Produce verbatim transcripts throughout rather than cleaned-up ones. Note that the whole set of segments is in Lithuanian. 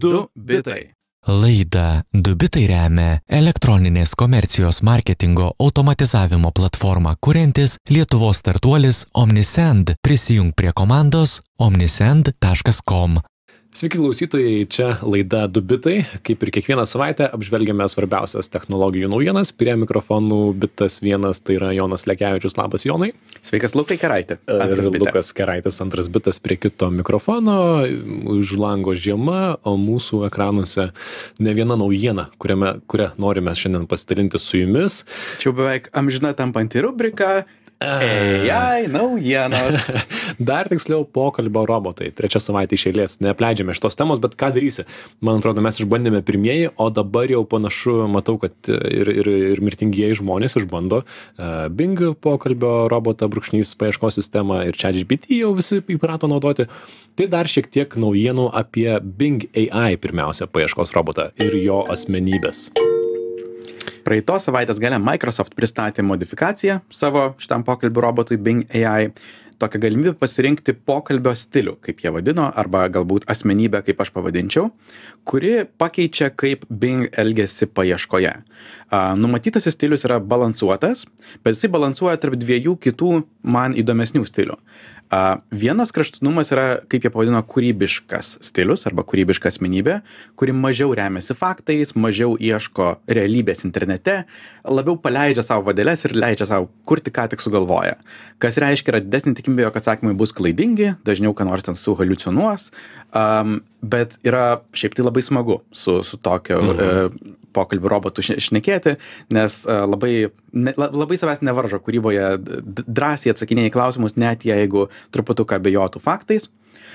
du bitai. Laida du bitai remia elektroninės komercijos marketingo automatizavimo platformą kuriantis Lietuvos startuolis Omnisend. Prisijunk prie komandos omnisend taškas com. Sveiki klausytojai, čia laida du bitai. Kaip ir kiekvieną savaitę apžvelgiame svarbiausias technologijų naujienas. Prie mikrofonų bitas vienas, tai yra Jonas Lekevičius. Labas, Jonai. Sveikas, Lukai Keraitė. Ir Lukas Keraitis, antras bitas prie kito mikrofono. Už lango žiema, o mūsų ekranuose ne viena naujiena, kuriame, kurią norime šiandien pasidalinti su jumis. Čia jau beveik amžina tampanti rubrika A I naujienos. Dar tiksliau pokalbio robotai. Trečia savaitė iš eilės. Neapleidžiame šitos temos, bet ką darysi? Man atrodo, mes išbandėme pirmieji, o dabar jau panašu, matau, kad ir, ir, ir mirtingieji žmonės išbando uh, Bing pokalbio robotą, brūkšnys paieškos sistemą ir ChatGPT jau visi įprato naudoti. Tai dar šiek tiek naujienų apie Bing A I, pirmiausia, paieškos robotą ir jo asmenybės. Praeitos savaitės gale Microsoft pristatė modifikaciją savo šitam pokalbių robotui Bing A I. Tokią galimybę pasirinkti pokalbio stilių, kaip jie vadino, arba galbūt asmenybę, kaip aš pavadinčiau, kuri pakeičia, kaip Bing elgiasi paieškoje. Uh, numatytasis stilius yra balansuotas, bet jisai balansuoja tarp dviejų kitų man įdomesnių stilių. Uh, vienas kraštutinumas yra, kaip jie pavadino, kūrybiškas stilius arba kūrybiška asmenybė, kuri mažiau remiasi faktais, mažiau ieško realybės internete, labiau paleidžia savo vadeles ir leidžia savo kurti, ką tik sugalvoja. Kas reiškia, yra didesnė tikimybė, jog atsakymai bus klaidingi, dažniau ką nors ten suhaliucionuos, um, bet yra šiaip tai labai smagu su, su tokio mhm. uh, pokalbių robotų šnekėti, nes uh, labai, ne, labai savęs nevaržo kūryboje, drąsiai atsakinėja į klausimus, net jeigu truputuką abejotų faktais.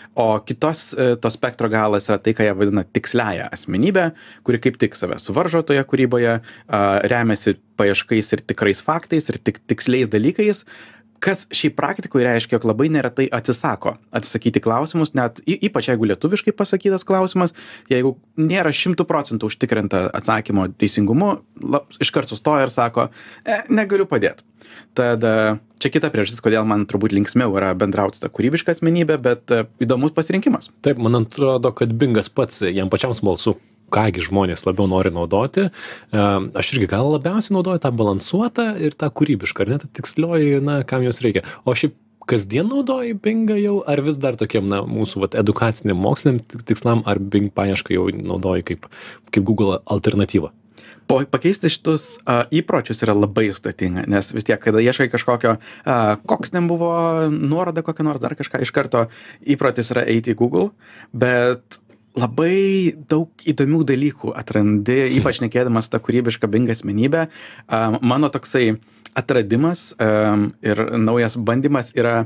O kitos to spektro galas yra tai, ką jie vadina tiksliąją asmenybę, kuri kaip tik save suvaržo toje kūryboje, remiasi paieškais ir tikrais faktais ir tik tiksliais dalykais, kas šiaip praktikoje reiškia, jog labai neretai atsisako atsakyti klausimus, net ypač jeigu lietuviškai pasakytas klausimas, jeigu nėra šimtų procentų užtikrinta atsakymo teisingumu, lab, iškart sustoja ir sako, e, negaliu padėti. Tad čia kita priežastis, kodėl man turbūt linksmiau yra bendrauti tą kūrybišką asmenybę, bet įdomus pasirinkimas. Taip, man atrodo, kad Bingas pats, jam pačiam smalsu, kągi žmonės labiau nori naudoti. Aš irgi gal labiausiai naudoju tą balansuotą ir tą kūrybišką, ar ne, tą tikslioji, na, kam jos reikia. O šiaip kasdien naudoji Bingą jau, ar vis dar tokiem, na, mūsų vat, edukaciniam, moksliniam tikslam, ar Bing paiešką jau naudoji kaip, kaip Google alternatyva? Po, pakeisti šitus uh, įpročius yra labai sudėtinga, nes vis tiek, kada ieškai kažkokio, uh, koks ten buvo nuoroda kokia nors, dar kažką, iš karto įprotis yra eiti į Google, bet labai daug įdomių dalykų atrandi, ypač nekėdamas tą kūrybišką Bing asmenybę. Um, mano toksai atradimas um, ir naujas bandymas yra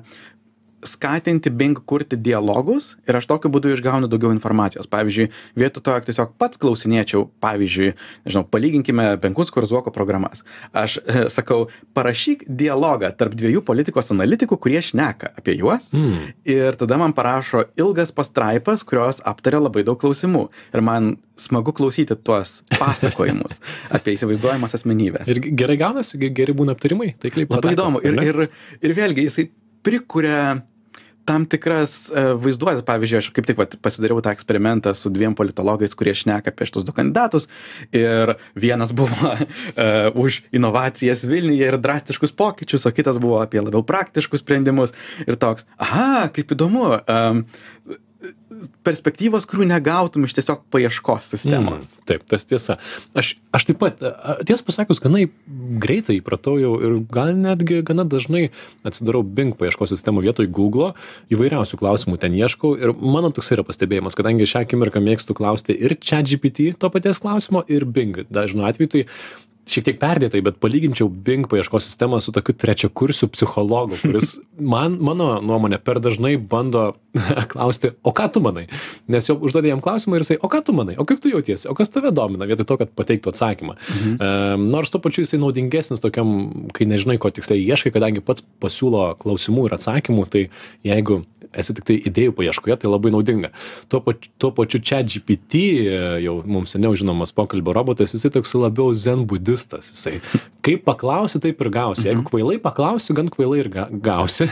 skatinti Bing kurti dialogus ir aš tokiu būdu išgaunu daugiau informacijos. Pavyzdžiui, vietoj to, jog tiesiog pats klausinėčiau, pavyzdžiui, nežinau, palyginkime Benkunsko ir Zuoko programas. Aš e, sakau, parašyk dialogą tarp dviejų politikos analitikų, kurie šneka apie juos mm. ir tada man parašo ilgas pastraipas, kurios aptaria labai daug klausimų. Ir man smagu klausyti tuos pasakojimus apie įsivaizduojamas asmenybės. Ir gerai gaunasi, geri būna aptarimai. Tai kaip labai įdomu. Ir, ir, ir vėlgi jisai prikuria tam tikras uh, vaizduotės. Pavyzdžiui, aš kaip tik vat, pasidariau tą eksperimentą su dviem politologais, kurie šneka apie šitus du kandidatus. Ir vienas buvo uh, už inovacijas Vilniuje ir drastiškus pokyčius, o kitas buvo apie labiau praktiškus sprendimus. Ir toks, aha, kaip įdomu. Um, perspektyvos, kurių negautum iš tiesiog paieškos sistemos. Mm, taip, tas tiesa. Aš, aš taip pat, tiesą pasakius, gana greitai įpratau jau ir gal netgi gana dažnai atsidarau Bing paieškos sistemų vietoj Google, įvairiausių klausimų ten ieškau ir mano toks yra pastebėjimas, kadangi šią akimirką mėgstu klausti ir ChatGPT to paties klausimo ir Bing. Dažnu atveju tai šiek tiek perdėtai, bet palyginčiau Bing paieškos sistemą su tokiu trečiakursiu psichologu, kuris man, mano nuomonė, per dažnai bando klausti, o ką tu manai? Nes jau užduodė jam klausimą ir jisai, o ką tu manai? O kaip tu jautiesi? O kas tave domina? Vietoj to, kad pateiktų atsakymą. Mhm. Um, nors to pačiu jisai naudingesnis tokiam, kai nežinai, ko tiksliai ieškai, kadangi pats pasiūlo klausimų ir atsakymų, tai jeigu esi tik tai idėjų paieškoje, tai labai naudinga. Tuo pačiu, tuo pačiu ChatGPT, jau mums seniau žinomas pokalbio robotas, jisai toks labiau zen budistas. Jisai, kaip paklausi, taip ir gausi. Jeigu kvailai paklausi, gan kvailai ir ga, gausi.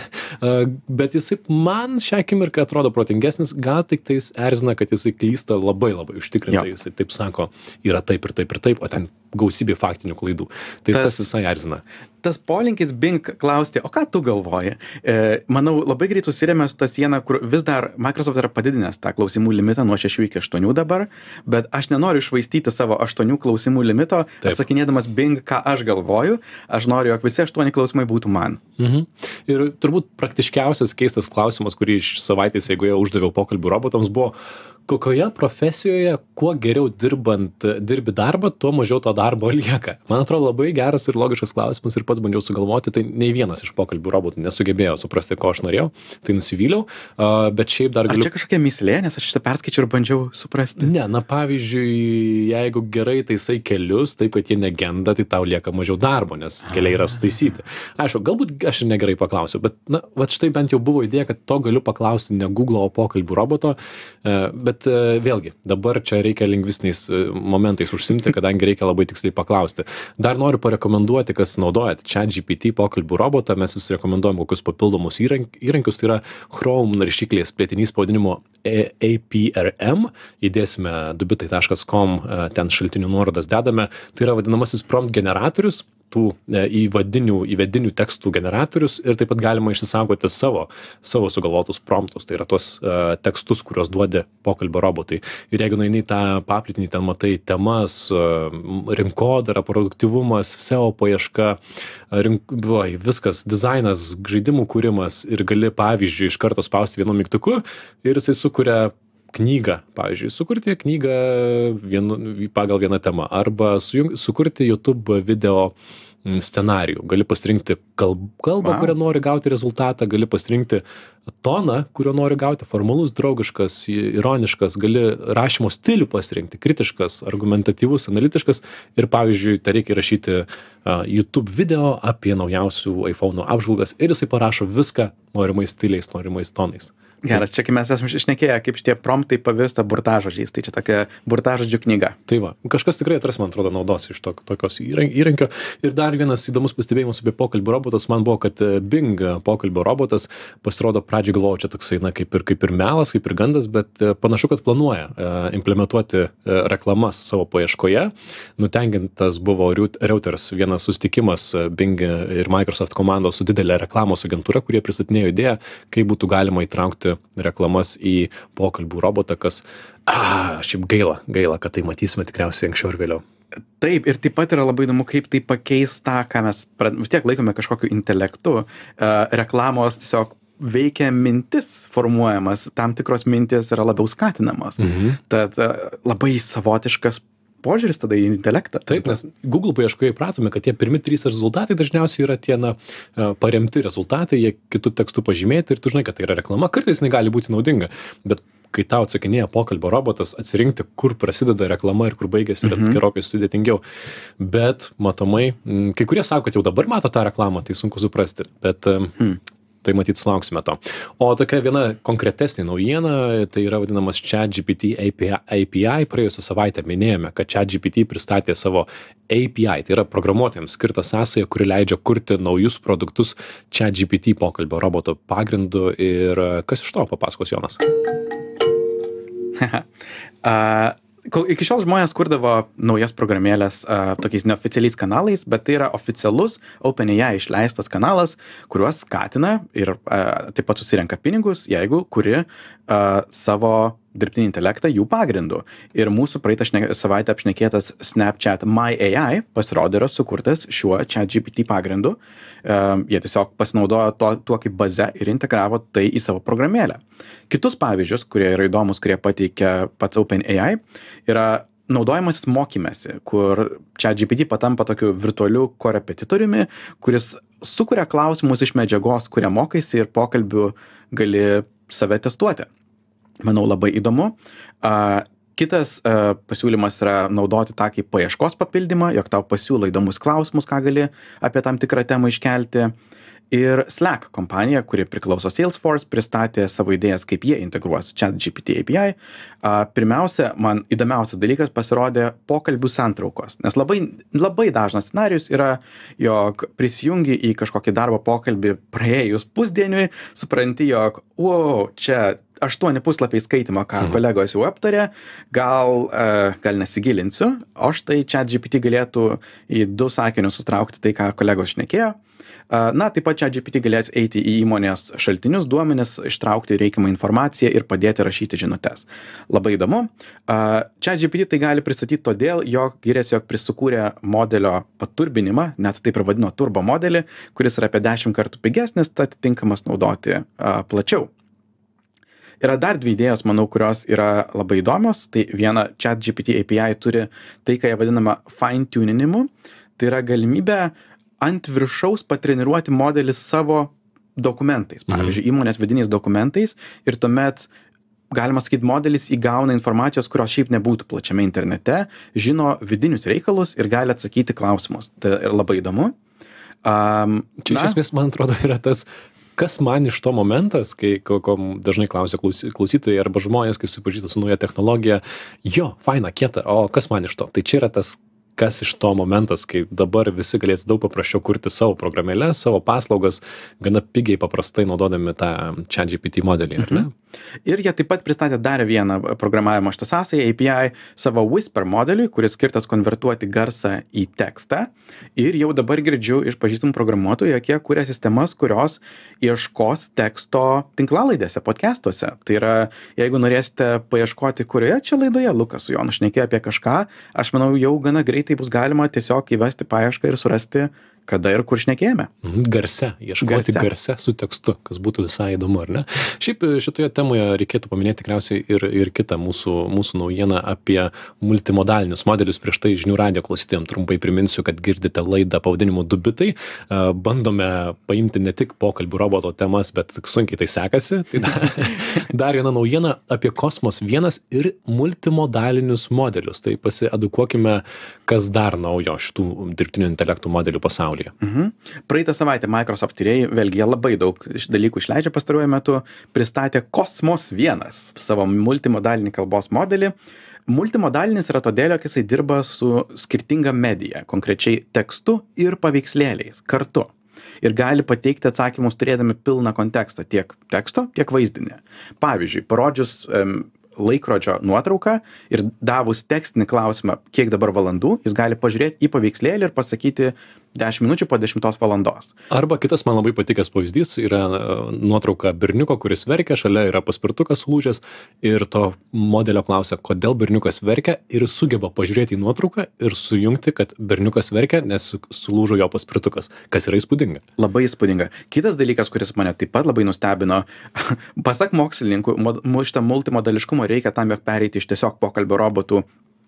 Bet jisai man šią akimirką atrodo protingesnis, gal tik tais erzina, kad jisai klysta labai labai užtikrintai. Jisai taip sako, yra taip ir taip ir taip, o ten gausybė faktinių klaidų. Tai tas, tas visai erzina. Tas polinkis Bing klausti, o ką tu galvoji? E, manau, labai greit susirėmė su tą sieną, kur vis dar Microsoft yra padidinęs tą klausimų limitą nuo šešių iki aštuonių dabar, bet aš nenoriu išvaistyti savo aštuonių klausimų limito, Taip. atsakinėdamas Bing, ką aš galvoju, aš noriu, jog visi aštuoni klausimai būtų man. Mhm. Ir turbūt praktiškiausias keistas klausimas, kurį iš savaitės, jeigu jau uždaviau pokalbių robotams, buvo, kokioje profesijoje, kuo geriau dirbant, dirbi darbą, tuo mažiau to darbo lieka. Man atrodo labai geras ir logiškas klausimas ir pats bandžiau sugalvoti, tai nei vienas iš pokalbių robotų nesugebėjo suprasti, ko aš norėjau, tai nusivyliau, uh, bet šiaip dar galiu... Ar čia kažkokia mįslė, nes aš šitą perskaičiau ir bandžiau suprasti? Ne, na pavyzdžiui, jeigu gerai taisai kelius, taip kad jie negenda, tai tau lieka mažiau darbo, nes keliai yra sutaisyti. Aišku, galbūt aš ir negerai paklausiu, bet na, va štai bent jau buvo idėja, kad to galiu paklausti ne Google, o pokalbių roboto, uh, bet vėlgi, dabar čia reikia lingvistiniais momentais užsimti, kadangi reikia labai tiksliai paklausti. Dar noriu parekomenduoti, kas naudojat ChatGPT pokalbių robotą, mes vis rekomenduojam kokius papildomus įrankius, tai yra Chrome naršyklės plėtinys pavadinimo A P R M, įdėsime dubitai taškas com, ten šaltinių nuorodas dedame, tai yra vadinamasis prompt generatorius, tų įvadinių, įvedinių tekstų generatorius ir taip pat galima išsisaugoti savo, savo sugalvotus promptus, tai yra tuos uh, tekstus, kuriuos duodi pokalbio robotai. Ir jeigu nueini tą paplitinį, ten matai temas, uh, rinkodara, produktyvumas, S E O paieška, rink, vai, viskas, dizainas, žaidimų kūrimas ir gali pavyzdžiui iš karto spausti vienu mygtuku ir jisai sukuria knygą, pavyzdžiui, sukurti knygą vienu, pagal vieną temą arba sujung, sukurti YouTube video scenarijų. Gali pasirinkti kalb, kalbą, wow. kurią nori gauti rezultatą, gali pasirinkti toną, kurio nori gauti, formalus, draugiškas, ironiškas, gali rašymo stilių pasirinkti, kritiškas, argumentatyvus, analitiškas ir, pavyzdžiui, tai reikia rašyti uh, YouTube video apie naujausių iPhone'ų apžvalgas ir jisai parašo viską norimais stiliais, norimais tonais. Geras, čia kai mes esame išnekėję, kaip šitie promptai pavirsta burtažodžiais, tai čia tokia burtažodžių knyga. Tai va, kažkas tikrai atras, man atrodo, naudos iš to, tokios įrankio. Ir dar vienas įdomus pastebėjimas apie pokalbio robotus man buvo, kad Bing pokalbio robotas pasirodo pradžiai galvoju, čia toksai, na, kaip ir, kaip ir melas, kaip ir gandas, bet panašu, kad planuoja implementuoti reklamas savo paieškoje. Nutenkintas buvo Reuters vienas susitikimas Bing ir Microsoft komandos su didelė reklamos agentūra, kurie pristatinėjo idėją, kaip būtų galima įtraukti reklamas į pokalbių robotą, kas, a, šiaip gaila, gaila, kad tai matysime tikriausiai anksčiau ir vėliau. Taip, ir taip pat yra labai įdomu, kaip tai pakeis tą, ką mes vis tiek laikome kažkokiu intelektu, reklamos tiesiog veikia mintis formuojamas, tam tikros mintis yra labiau skatinamos. Mhm. Tad labai savotiškas požiūris tada į intelektą. Taip, nes Google paieškoje įpratome, kad tie pirmi trys rezultatai dažniausiai yra tie, na, paremti rezultatai, jie kitų tekstų pažymėti ir tu žinai, kad tai yra reklama. Kartais jinai gali būti naudinga, bet kai tau atsakinėja pokalbio robotas, atsirinkti, kur prasideda reklama ir kur baigėsi, yra mhm. gerokai sudėtingiau. Bet matomai, kai kurie sako, kad jau dabar mato tą reklamą, tai sunku suprasti, bet hmm. tai matyt sulauksime to. O tokia viena konkretesnė naujiena, tai yra vadinamas ChatGPT A P I. Praėjusią savaitę minėjome, kad ChatGPT pristatė savo A P I, tai yra programuotojams skirta sąsaja, kuri leidžia kurti naujus produktus ChatGPT pokalbio roboto pagrindu. Ir kas iš to papasakos Jonas? uh... Iki šiol žmonės kurdavo naujas programėlės uh, tokiais neoficialiais kanalais, bet tai yra oficialus OpenAI išleistas kanalas, kuriuos skatina ir uh, taip pat susirenka pinigus, jeigu kuri uh, savo dirbtinį intelektą jų pagrindu. Ir mūsų praeitą šne, savaitę apšnekėtas Snapchat My A I pasirodė yra sukurtas šiuo ChatGPT pagrindu. Uh, jie tiesiog pasinaudojo to, tuo kaip baze ir integravo tai į savo programėlę. Kitus pavyzdžius, kurie yra įdomus, kurie pateikia pats OpenAI, yra naudojimasis mokymesi, kur ChatGPT patampa tokiu virtualiu korepetitoriumi, kuris sukuria klausimus iš medžiagos, kuria mokaisi ir pokalbių gali save testuoti. Manau, labai įdomu. Uh, kitas uh, pasiūlymas yra naudoti tą kaip paieškos papildymą, jog tau pasiūlo įdomus klausimus, ką gali apie tam tikrą temą iškelti. Ir Slack kompanija, kuri priklauso Salesforce, pristatė savo idėjas, kaip jie integruos ChatGPT A P I. Pirmiausia, man įdomiausias dalykas pasirodė pokalbių santraukos, nes labai, labai dažnas scenarius yra, jog prisijungi į kažkokį darbo pokalbį praėjus pusdieniui, supranti, jog, wow, čia aštuoni puslapiai skaitimo, ką hmm. kolegos jau aptarė, gal, uh, gal nesigilinsiu, o štai ChatGPT galėtų į du sakinius sutraukti tai, ką kolegos šnekėjo. Uh, na, taip pat ChatGPT galės eiti į įmonės šaltinius, duomenis, ištraukti reikiamą informaciją ir padėti rašyti žinutes. Labai įdomu. Uh, ChatGPT tai gali pristatyti todėl, jog giriasi, jog prisukūrė modelio paturbinimą, net taip ir vadino turbo modelį, kuris yra apie dešimt kartų pigesnis, tad tinkamas naudoti uh, plačiau. Yra dar dvi idėjos, manau, kurios yra labai įdomios. Tai viena, ChatGPT A P I turi tai, ką jie vadinama fine-tuninimu. Tai yra galimybė ant viršaus patreniruoti modelį savo dokumentais. Pavyzdžiui, įmonės vidiniais dokumentais ir tuomet, galima sakyti, modelis įgauna informacijos, kurios šiaip nebūtų plačiame internete, žino vidinius reikalus ir gali atsakyti klausimus. Tai yra labai įdomu. Um, Čia iš esmės, man atrodo, yra tas, kas man iš to momentas, kai ko, ko dažnai klausia klausytojai arba žmonės, kai supažįsta su nauja technologija, jo, faina, kieta, o kas man iš to? Tai čia yra tas, kas iš to momentas, kai dabar visi galės daug paprasčiau kurti savo programėlę, savo paslaugas, gana pigiai paprastai naudodami tą ChatGPT modelį, ar ne? Mhm. Ir jie taip pat pristatė dar vieną programavimo šitą sąsają, A P I savo Whisper modeliui, kuris skirtas konvertuoti garsą į tekstą. Ir jau dabar girdžiu iš pažįstamų programuotojų, jog jie kuria sistemas, kurios ieškos teksto tinklalaidėse, podcastuose. Tai yra, jeigu norėsite paieškoti, kurioje čia laidoje Lukas su Jonu šnekėjo apie kažką, aš manau, jau gana greitai bus galima tiesiog įvesti paiešką ir surasti, kada ir kur šnekėjome. Garse, ieškoti garse. garse su tekstu, kas būtų visai įdomu, ar ne? Šiaip šitoje temoje reikėtų paminėti tikriausiai ir, ir kitą mūsų, mūsų naujieną apie multimodalinius modelius. Prieš tai žinių radijo klausytojams trumpai priminsiu, kad girdite laidą pavadinimu du bitai. Bandome paimti ne tik pokalbių roboto temas, bet sunkiai tai sekasi. Tai dar, dar viena naujiena apie Cosmos vienas ir multimodalinius modelius. Tai pasiedukuokime, kas dar naujo šitų dirbtinio intelektų modelių pasaulyje. Mhm. Praeitą savaitę Microsoft tyrėjai, vėlgi jie labai daug dalykų išleidžia pastaruoju metu, pristatė Cosmos vienas, savo multimodalinį kalbos modelį. Multimodalinis yra todėl, jog jisai dirba su skirtinga medija, konkrečiai tekstu ir paveikslėliais kartu. Ir gali pateikti atsakymus turėdami pilną kontekstą tiek teksto, tiek vaizdinį. Pavyzdžiui, parodžius um, laikrodžio nuotrauką ir davus tekstinį klausimą, kiek dabar valandų, jis gali pažiūrėti į paveikslėlį ir pasakyti dešimt minučių po dešimtos valandos. Arba kitas man labai patikęs pavyzdys yra nuotrauka berniuko, kuris verkia, šalia yra paspirtukas sulūžęs ir to modelio klausia, kodėl berniukas verkia ir sugeba pažiūrėti į nuotrauką ir sujungti, kad berniukas verkia, nes sulūžo jo paspirtukas, kas yra įspūdinga. Labai įspūdinga. Kitas dalykas, kuris mane taip pat labai nustebino, pasak mokslininkų, šitą multimodališkumą reikia tam, jog pereiti iš tiesiog pokalbio robotų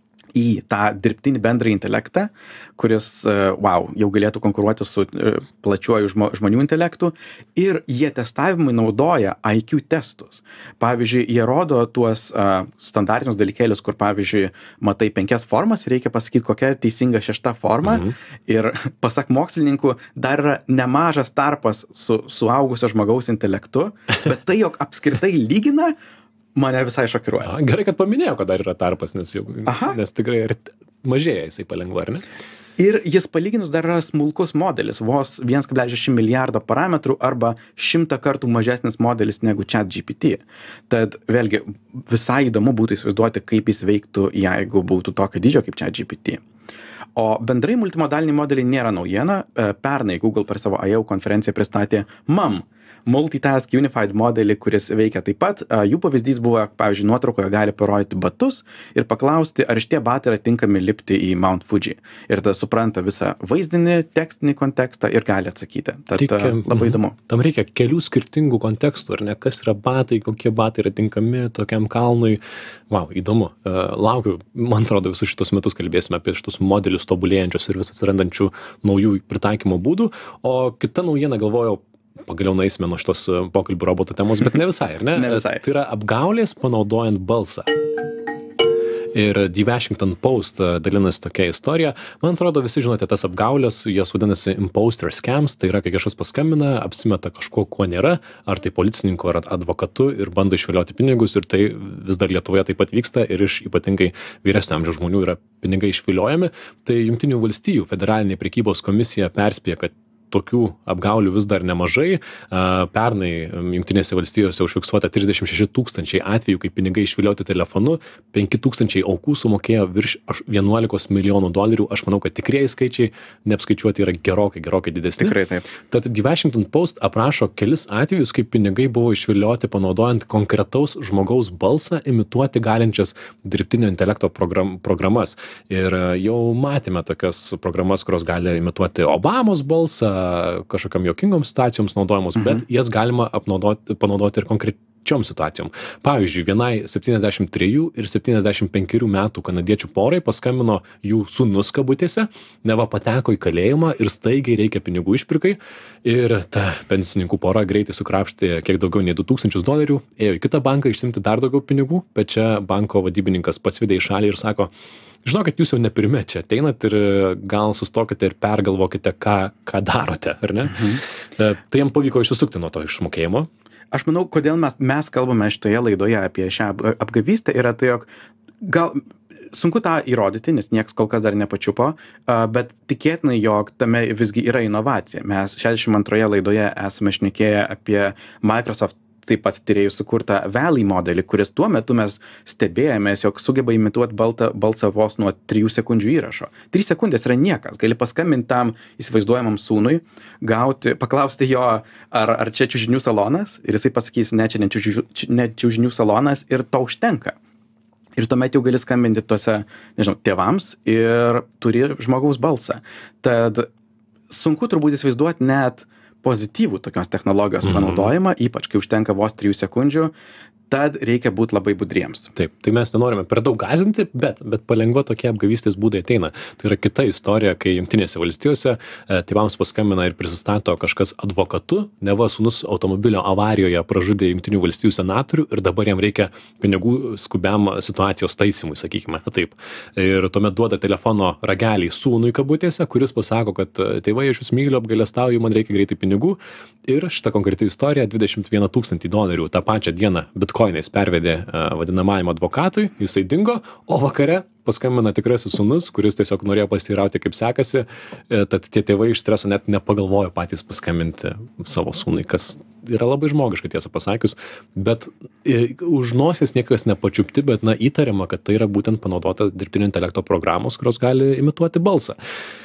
į tą dirbtinį bendrąjį intelektą, kuris, wow, jau galėtų konkuruoti su plačiuoju žmonių intelektu. Ir jie testavimui naudoja I Q testus. Pavyzdžiui, jie rodo tuos uh, standartinius dalykėlius, kur, pavyzdžiui, matai penkias formas ir reikia pasakyti, kokia teisinga šešta forma. Mhm. Ir pasak mokslininkų, dar yra nemažas tarpas su suaugusio žmogaus intelektu, bet tai, jog apskritai lygina, mane visai šokiruoja. A, gerai, kad paminėjau, kad dar yra tarpas, nes, jau, nes tikrai mažėja jisai palengva, ar ne? Ir jis palyginus dar yra smulkus modelis, vos vienas kablelis šeši milijardo parametrų arba šimtą kartų mažesnis modelis negu ChatGPT. Tad vėlgi visai įdomu būtų įsivaizduoti, kaip jis veiktų, jeigu būtų tokio dydžio kaip ChatGPT. O bendrai multimodaliniai modeliai nėra naujiena. Pernai Google per savo I O konferenciją pristatė M U M, Multitask Unified modelį, kuris veikia taip pat. Jų pavyzdys buvo, pavyzdžiui, nuotraukoje gali parodyti batus ir paklausti, ar šitie batai yra tinkami lipti į Mount Fuji. Ir tada supranta visą vaizdinį, tekstinį kontekstą ir gali atsakyti. Tad reikia, labai įdomu. Tam reikia kelių skirtingų kontekstų, ar ne? Kas yra batai, kokie batai yra tinkami tokiam kalnui. Vau, wow, įdomu. Laukiu, man atrodo, visus šitos metus kalbėsime apie šitus modelius tobulėjančius ir vis atsirandančių naujų pritaikymo būdų. O kita naujiena, galvojau, pagaliau nueisime nuo šitos pokalbių robotų temos, bet ne visai, ar ne? Ne visai. Tai yra apgaulės panaudojant balsą. Ir The Washington Post dalinasi tokia istorija. Man atrodo, visi žinote tas apgaulės, jos vadinasi imposter scams, tai yra, kai kažkas paskambina, apsimeta kažko, ko nėra, ar tai policininku, ar advokatu ir bando išvilioti pinigus, ir tai vis dar Lietuvoje taip pat vyksta ir iš ypatingai vyresnio amžiaus žmonių yra pinigai išviliojami. Tai Jungtinių valstijų federalinė prekybos komisija perspėja, kad tokių apgaulių vis dar nemažai. Pernai Jungtinėse valstijose užfiksuota trisdešimt šeši tūkstančiai atvejų, kai pinigai išvilioti telefonu, penki tūkstančiai aukų sumokėjo virš vienuolikos milijonų dolerių. Aš manau, kad tikrieji skaičiai neapskaičiuoti yra gerokai, gerokai didesni. Tikrai taip. Tad The Washington Post aprašo kelis atvejus, kai pinigai buvo išvilioti panaudojant konkretaus žmogaus balsą imituoti galinčias dirbtinio intelekto program, programas. Ir jau matėme tokias programas, kurios gali imituoti Obamos balsą, kažkokiam jokingom situacijoms naudojamos, mhm. bet jas galima apnaudoti, panaudoti ir konkrečiom situacijom. Pavyzdžiui, vienai septyniasdešimt trejų ir septyniasdešimt penkerių metų kanadiečių porai paskambino jų sūnus kabutėse, neva pateko į kalėjimą ir staigiai reikia pinigų išpirkai, ir ta pensininkų pora greitai sukrapštė kiek daugiau nei du tūkstančius dolerių, ėjo į kitą banką išsimti dar daugiau pinigų, bet čia banko vadybininkas pasvidė į šalį ir sako: žinokit, jūs jau ne pirmi čia ateinat ir gal sustokite ir pergalvokite, ką, ką darote, ar ne? Mhm. Tai jam pavyko išsisukti nuo to išmokėjimo. Aš manau, kodėl mes, mes kalbame šitoje laidoje apie šią apgavystę, yra tai, jog gal sunku tą įrodyti, nes nieks kol kas dar nepačiupo, bet tikėtina, jog tame visgi yra inovacija. Mes šešiasdešimt antroje laidoje esame šnekėję apie Microsoft taip pat tyrėjų sukurtą Valley modelį, kuris tuo metu mes stebėjomės, jog sugeba imituoti baltą, balsą vos nuo trijų sekundžių įrašo. Trys sekundės yra niekas. Gali paskambinti tam įsivaizduojamam sūnui, gauti, paklausti jo, ar, ar čia čiužinių salonas, ir jisai pasakys, ne, čia ne čiužinių, ne čiužinių salonas, ir to užtenka. Ir tuomet jau gali skambinti tuose, nežinau, tėvams ir turi žmogaus balsą. Tad sunku turbūt įsivaizduoti net pozityvų tokios technologijos panaudojimą, mm-hmm. ypač kai užtenka vos trijų sekundžių, tad reikia būti labai budriems. Taip, tai mes nenorime per daug gąsdinti, bet, bet palengva tokie apgavystės būdai ateina. Tai yra kita istorija, kai Jungtinėse valstijose tėvams paskambina ir prisistato kažkas advokatu, neva sūnus automobilio avarijoje pražudė Jungtinių valstijų senatorių ir dabar jam reikia pinigų skubiam situacijos taisymui, sakykime. Taip. Ir tuomet duoda telefono ragelį sūnui kabutėse, kuris pasako, kad tėvai, aš jūs myliu, apgailestauju, man reikia greitai pinigų. Ir šita konkreti istorija dvidešimt vieną tūkstantį dolerių tą pačią dieną bitkoinais pervedė vadinamajam advokatui, jisai dingo, o vakare paskambina tikrasis sūnus, kuris tiesiog norėjo pasiteirauti, kaip sekasi, tad tie tėvai iš streso net nepagalvojo patys paskambinti savo sūnui, kas yra labai žmogiška, tiesą pasakius, bet už nosies niekas nepačiupti, bet na, įtariama, kad tai yra būtent panaudota dirbtinio intelekto programos, kurios gali imituoti balsą.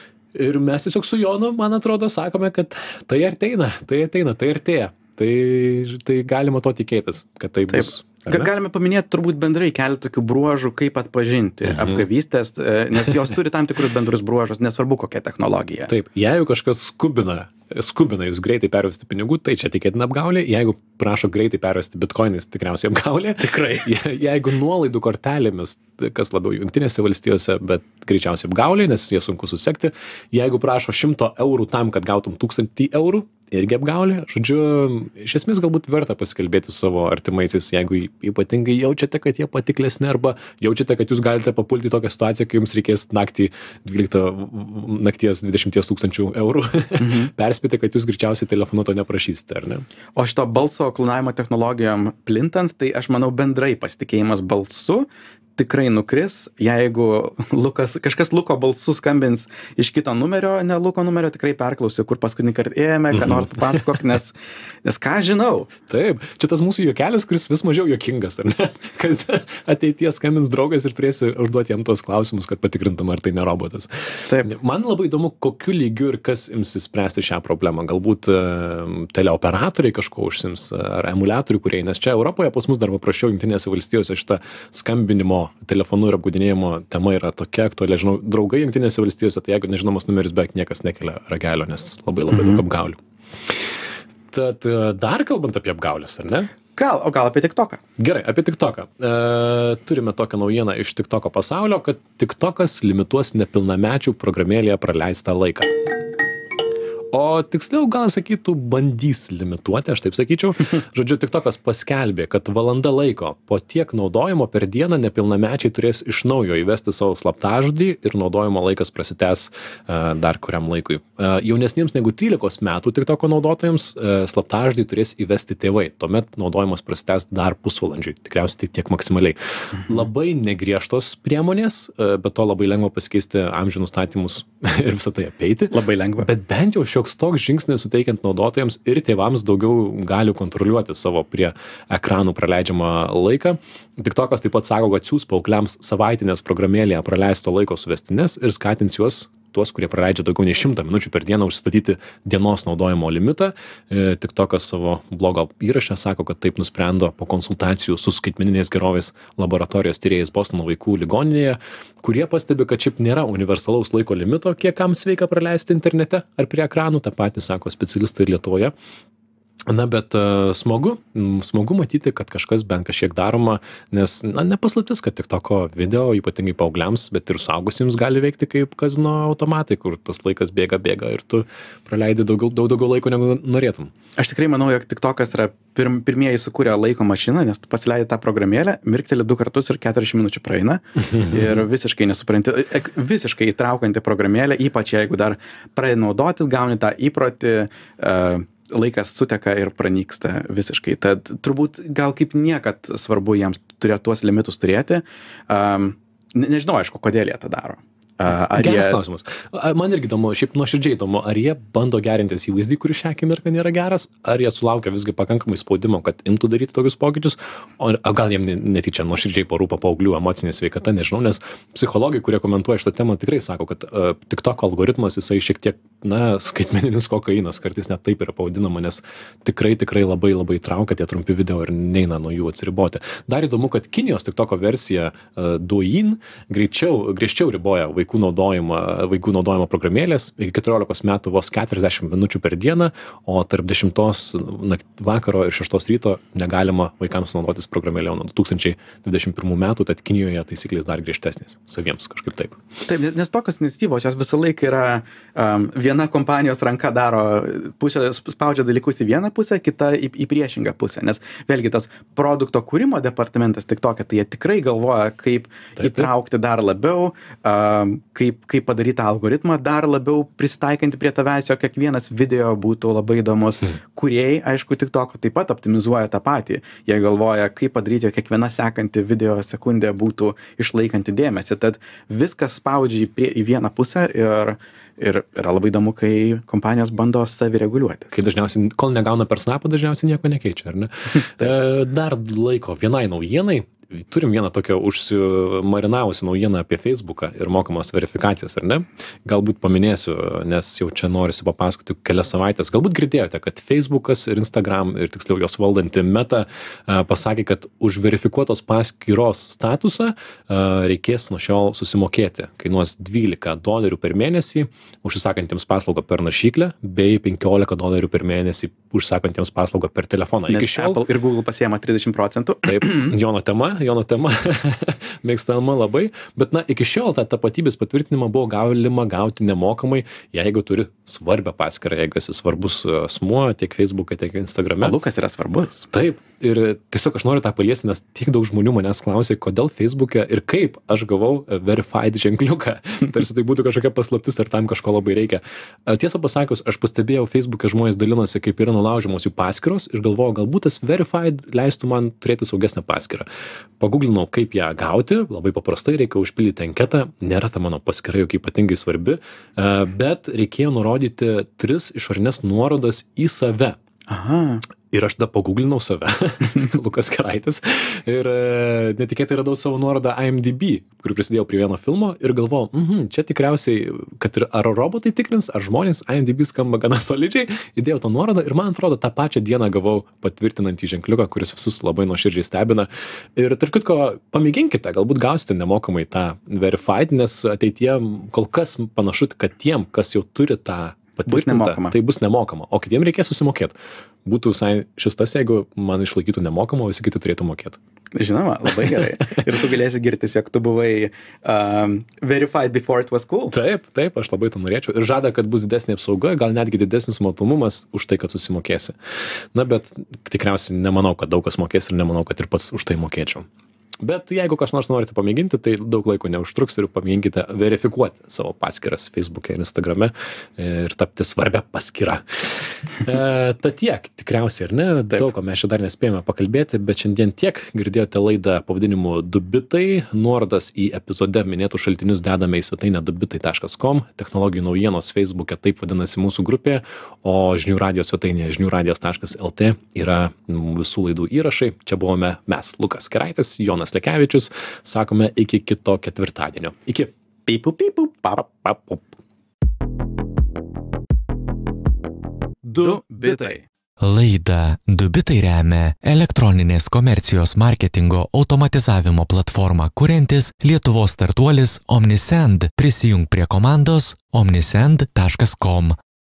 Ir mes tiesiog su Jonu, man atrodo, sakome, kad tai ateina, tai ateina, tai artėja. Tai, tai galima to tikėtis, kad tai bus. Taip. Galime paminėti turbūt bendrai keletą tokių bruožų, kaip atpažinti mhm. apgavystės, nes jos turi tam tikrus bendrus bruožus, nesvarbu kokia technologija. Taip, jeigu kažkas skubina, skubina jūs greitai pervesti pinigų, tai čia tikėtina apgaulė. Jeigu prašo greitai pervesti bitkoinais, tikriausiai apgaulė. Tikrai. Je, jeigu nuolaidų kortelėmis, kas labiau Jungtinėse valstijose, bet greičiausiai apgaulė, nes jie sunku susekti. Jeigu prašo šimto eurų tam, kad gautum tūkstantį eurų, irgi apgaulė. Žodžiu, iš esmės galbūt verta pasikalbėti su savo artimaisiais, jeigu ypatingai jaučiate, kad jie patiklesni, arba jaučiate, kad jūs galite papulti į tokią situaciją, kai jums reikės naktį dvyliktą nakties dvidešimt tūkstančių eurų. Mhm. Perspėti, kad jūs greičiausiai telefonu to neprašysite, ar ne? O šito balso klonavimo technologijom plintant, tai aš manau bendrai pasitikėjimas balsu tikrai nukris, jeigu Lukas, kažkas Luko balsu skambins iš kito numerio, ne Luko numerio, tikrai perklausiu, kur paskutinį kartą ėjome, ką nors papasakok, nes, nes ką žinau. Taip, čia tas mūsų juokelis, kuris vis mažiau juokingas, ar ne? Kad ateities skambins draugas ir turėsi užduoti jam tos klausimus, kad patikrintum, ar tai ne robotas. Taip. Man labai įdomu, kokiu lygiu ir kas imsis spręsti šią problemą. Galbūt teleoperatoriai kažko užsims, ar emuliatorių kurie, nes čia Europoje pas mus dar paprasčiau, Jungtinėse valstijose šita skambinimo telefonu ir apgaudinėjimo tema yra tokia aktuali. Žinau, draugai Jungtinėse valstijose, tai jeigu nežinomas numeris, beveik niekas nekelia ragelio, nes labai labai mm-hmm. daug apgaulių. Tad dar kalbant apie apgaulės, ar ne? Gal, o gal apie TikToką? Gerai, apie TikToką. E, turime tokią naujieną iš TikToko pasaulio, kad TikTokas limituos nepilnamečių programėlėje praleistą laiką. o tiksliau gal sakytų bandys limituoti, aš taip sakyčiau. Žodžiu, TikTokas paskelbė, kad valanda laiko po tiek naudojimo per dieną nepilnamečiai turės iš naujo įvesti savo slaptažodį ir naudojimo laikas prasitęs uh, dar kuriam laikui. Uh, jaunesniems negu trylikos metų TikToko naudotojams uh, slaptažodį turės įvesti tėvai. Tuomet naudojimas prasitęs dar pusvalandžiui. Tikriausiai tai tiek maksimaliai. Mhm. Labai negriežtos priemonės, uh, bet to labai lengva pasikeisti amžių nustatymus ir visą tai apeiti. Labai lengva. Bet bent jau šioks toks žingsnis suteikiant naudotojams ir tėvams daugiau galių kontroliuoti savo prie ekranų praleidžiamą laiką. TikTokas taip pat sako, kad siūs paaugliams savaitinės programėlėje praleisto laiko suvestines ir skatins juos, tuos, kurie praleidžia daugiau nei šimtą minučių per dieną, užsistatyti dienos naudojimo limitą. TikTokas savo blogo įraše sako, kad taip nusprendo po konsultacijų su skaitmeninės gerovės laboratorijos tyrėjais Bostono vaikų ligoninėje, kurie pastebi, kad šiaip nėra universalaus laiko limito, kiek kam sveika praleisti internete ar prie ekranų, tą patį sako specialistai ir Lietuvoje. Na, bet uh, smagu, smagu matyti, kad kažkas bent kažkiek daroma, nes, na, nepaslaptis, kad TikToko video, ypatingai paaugliams, bet ir suaugusiems gali veikti kaip kazino automatai, kur tas laikas bėga, bėga ir tu praleidi daugiau, daug daugiau laiko, negu norėtum. Aš tikrai manau, jog TikTokas yra pirm, pirmieji sukūrė laiko mašiną, nes tu pasileidi tą programėlę, mirkteli du kartus ir keturiasdešimt minučių praeina ir visiškai nesupranti, visiškai įtraukanti programėlę, ypač jeigu dar pradedi naudotis, gauni tą įprotį, uh, laikas suteka ir pranyksta visiškai. Tad turbūt gal kaip niekad svarbu jiems turėti tuos limitus turėti. Um, ne, nežinau, aišku, kodėl jie tą daro. Ar Geras jie... klausimas. Man irgi įdomu, šiaip nuoširdžiai įdomu, ar jie bando gerintis įvaizdį, kuris šią akimirką nėra geras, ar jie sulaukia visgi pakankamai spaudimo, kad imtų daryti tokius pokyčius, o gal jiem netyčia nuoširdžiai parūpa paauglių emocinė sveikata, nežinau, nes psichologai, kurie komentuoja šitą temą, tikrai sako, kad uh, TikTok algoritmas, jisai šiek tiek, na, skaitmeninis kokainas, kartais net taip yra pavadinama, nes tikrai, tikrai labai labai traukia tie trumpi video ir neina nuo jų atsiriboti. Dar įdomu, kad Kinijos TikToko versija uh, Douyin greičiau, griežčiau riboja vaikų naudojimą, vaikų naudojimo programėlės, iki keturiolikos metų vos keturiasdešimt minučių per dieną, o tarp dešimtos vakaro ir šeštos ryto negalima vaikams naudotis programėlė nuo du tūkstančiai dvidešimt pirmų metų, tad Kinijoje taisyklės dar griežtesnės saviems kažkaip taip. Taip, nes tokios iniciatyvos, jos visą laiką yra um, viena kompanijos ranka daro, pusė spaudžia dalykus į vieną pusę, kita į, į priešingą pusę, nes vėlgi tas produkto kūrimo departamentas TikTok'e, tai jie tikrai galvoja, kaip taip, taip. įtraukti dar labiau, um, kaip, kaip padaryti algoritmą dar labiau prisitaikantį prie tavęs, jog kiekvienas video būtų labai įdomus. Hmm. Kūrėjai, aišku, TikTok taip pat optimizuoja tą patį. Jie galvoja, kaip padaryti, jog kiekviena sekanti video sekundė būtų išlaikanti dėmesį. Tad viskas spaudžia į, prie, į vieną pusę ir, ir yra labai įdomu, kai kompanijos bando savireguliuoti. Kai dažniausiai, kol negauna per snapą, dažniausiai nieko nekeičia, ar ne? Dar laiko vienai naujienai. Turim vieną tokią užsimarinavusią naujieną apie Facebooką ir mokamas verifikacijas, ar ne? Galbūt paminėsiu, nes jau čia norisi papasakoti kelias savaitės. Galbūt girdėjote, kad Facebookas ir Instagram, ir tiksliau jos valdanti Meta, pasakė, kad už verifikuotos paskyros statusą reikės nuo šiol susimokėti. Kainuos dvylika dolerių per mėnesį užsisakantiems paslaugą per naršyklę, bei penkiolika dolerių per mėnesį užsakantiems paslaugą per telefoną. Nes šiol... Apple ir Google pasiema trisdešimt procentų. Taip, Jono tema. Jono tema mėgstama labai, bet na, iki šiol tą tapatybės patvirtinimą buvo galima gauti nemokamai, jeigu turi svarbią paskyrą, jeigu esi svarbus asmuo tiek Facebook'e, tiek Instagram'e. Lukas yra svarbus. Taip, ir tiesiog aš noriu tą paliesti, nes tiek daug žmonių manęs klausė, kodėl Facebook'e ir kaip aš gavau verified ženkliuką. Tarsi tai būtų kažkokia paslaptis, ar tam kažko labai reikia. Tiesą pasakius, aš pastebėjau, Facebook'e žmonės dalinosi, kaip yra nulaužiamos jų paskyros ir galvojau, galbūt tas verified leistų man turėti saugesnę paskyrą. Paguglinau, kaip ją gauti, labai paprastai, reikia užpildyti anketą, nėra ta mano paskyra jokia ypatingai svarbi, bet reikėjo nurodyti tris išorinės nuorodas į save. Aha. Ir aš tada paguglinau save, Lukas Keraitis, ir e, netikėtai radau savo nuorodą I M D B, kurį prisidėjau prie vieno filmo ir galvojau, mhm, čia tikriausiai, kad ir ar robotai tikrins, ar žmonės, I M D B skamba gana solidžiai, įdėjau tą nuorodą ir man atrodo, tą pačią dieną gavau patvirtinantį ženkliuką, kuris visus labai nuoširdžiai stebina. Ir tarp kitko, pamėginkite, galbūt gausite nemokamai tą verified, nes ateityje kol kas panašu, kad tiem, kas jau turi tą patvirtinta, nemokama. tai bus nemokama, o kitiem reikės susimokėti. Būtų visai šis tas, jeigu man išlaikytų nemokamą, visi kiti turėtų mokėti. Žinoma, labai gerai. Ir tu galėsi girtis, jog tu buvai um, verified before it was cool. Taip, taip, aš labai to norėčiau. Ir žada, kad bus didesnė apsauga, gal netgi didesnis matomumas už tai, kad susimokėsi. Na, bet tikriausiai nemanau, kad daug kas mokės ir nemanau, kad ir pats už tai mokėčiau. Bet jeigu kas nors norite pamėginti, tai daug laiko neužtruks ir pamėginkite verifikuoti savo paskyras Facebook'e ir Instagram'e ir tapti svarbia paskyra. E, ta tiek, tikriausiai, ar ne? Taip. Daug ko mes čia dar nespėjome pakalbėti, bet šiandien tiek. Girdėjote laidą pavadinimu du bitai. Nuorodas į epizode minėtų šaltinius dedame į svetainę du bitai taškas com. Technologijų naujienos Facebook'e, taip vadinasi mūsų grupė, o žinių radijos svetainėje žinių radijas taškas lt yra visų laidų įrašai. Čia buvome mes, Lukas Keraitis, Jonas Lekevičius, sakome iki kito ketvirtadienio. Iki. Pipu, pipu, pap, pap, pap. Du bitai. Laidą du bitai remia elektroninės komercijos marketingo automatizavimo platformą kuriantis Lietuvos startuolis Omnisend. Prisijunk prie komandos omnisend taškas com.